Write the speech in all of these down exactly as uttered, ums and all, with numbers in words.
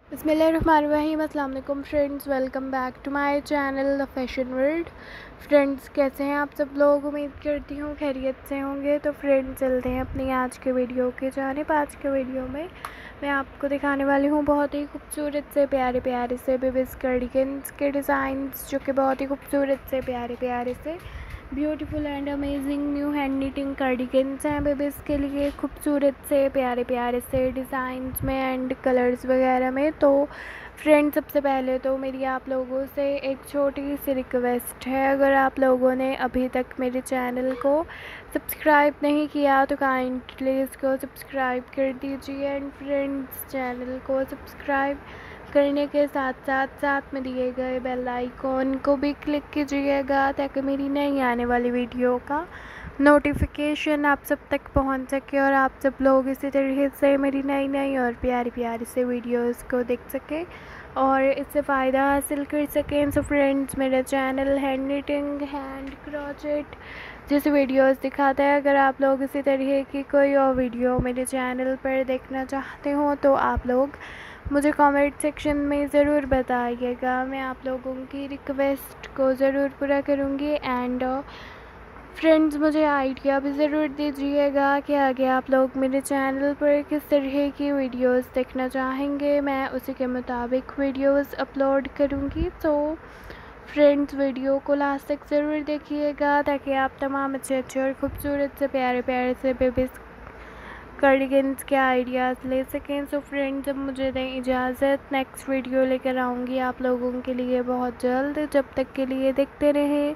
बिस्मिल्लाहिर्रहमानिर्रहीम। अस्सलाम वालेकुम friends, welcome back to my channel the fashion world. Friends, कैसे हैं आप सब लोग? उम्मीद करती हूँ खैरियत से होंगे। तो फ्रेंड्स, चलते हैं अपनी आज के वीडियो के जानिब। आज के वीडियो में मैं आपको दिखाने वाली हूँ बहुत ही खूबसूरत से प्यारे प्यारे से बेबीज़ कार्डिगन्स के डिज़ाइंस, जो कि बहुत ही खूबसूरत से प्यारे प्यारे से beautiful and amazing new hand knitting cardigans हैं बेबीज़ के लिए, खूबसूरत से प्यारे प्यारे से डिज़ाइंस में एंड कलर्स वगैरह में। तो फ्रेंड्स, सबसे पहले तो मेरी आप लोगों से एक छोटी सी रिक्वेस्ट है, अगर आप लोगों ने अभी तक मेरे चैनल को सब्सक्राइब नहीं किया तो काइंडली इसको सब्सक्राइब कर दीजिए। एंड फ्रेंड्स, चैनल को सब्सक्राइब करने के साथ साथ साथ में दिए गए बेल आइकॉन को भी क्लिक कीजिएगा, ताकि मेरी नई आने वाली वीडियो का नोटिफिकेशन आप सब तक पहुंच सके और आप सब लोग इसी तरीके से मेरी नई नई और प्यारी प्यारी से वीडियोस को देख सकें और इससे फ़ायदा हासिल कर सकें। सो फ्रेंड्स, मेरा channel hand knitting, hand crochet जैसे वीडियोस दिखाता है। अगर आप लोग इसी तरीके की कोई और वीडियो मेरे चैनल पर देखना चाहते हो तो आप लोग मुझे कमेंट सेक्शन में ज़रूर बताइएगा। मैं आप लोगों की रिक्वेस्ट को ज़रूर पूरा करूँगी। एंड फ्रेंड्स, मुझे आइडिया भी ज़रूर दीजिएगा कि आगे आप लोग मेरे चैनल पर किस तरह की वीडियोस देखना चाहेंगे, मैं उसी के मुताबिक वीडियोस अपलोड करूँगी। तो फ्रेंड्स, वीडियो को लास्ट तक ज़रूर देखिएगा, ताकि आप तमाम अच्छे अच्छे और ख़ूबसूरत से प्यारे प्यारे से बेबीज़ कार्डिगन्स के आइडियाज़ ले सकें। सो फ्रेंड्स, अब मुझे दें इजाज़त, नेक्स्ट वीडियो लेकर आऊँगी आप लोगों के लिए बहुत जल्द। जब तक के लिए देखते रहें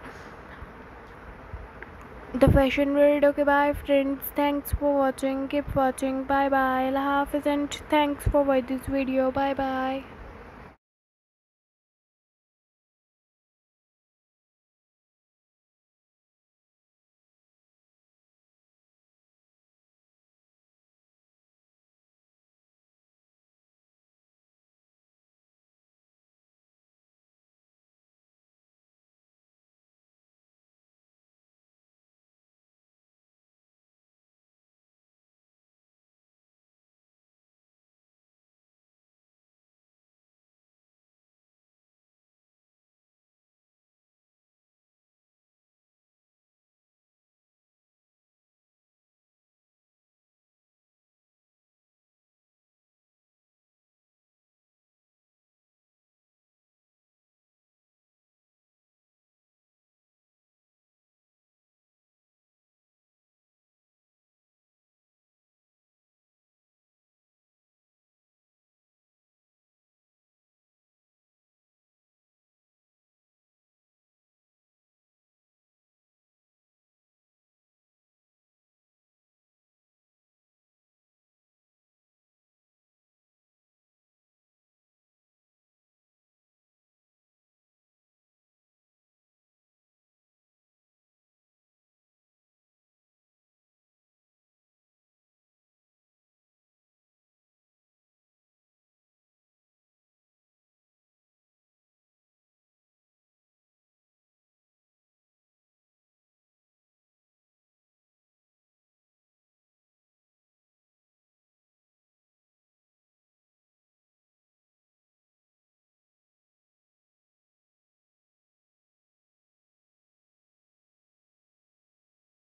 the fashion world. Okay, bye friends, thanks for watching, keep watching, bye bye, Allah हाफिज़ and thanks for watch this video, bye bye.